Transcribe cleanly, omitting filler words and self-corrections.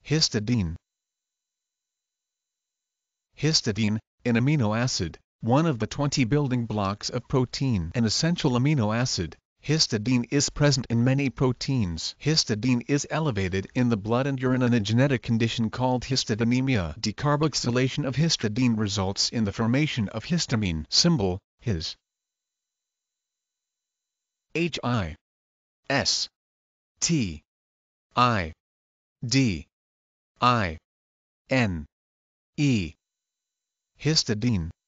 Histidine. Histidine, an amino acid, one of the 20 building blocks of protein. An essential amino acid, histidine is present in many proteins. Histidine is elevated in the blood and urine in a genetic condition called histidinemia. Decarboxylation of histidine results in the formation of histamine. Symbol, His. H-I-S-T-I-D-I-N-E. Histidine.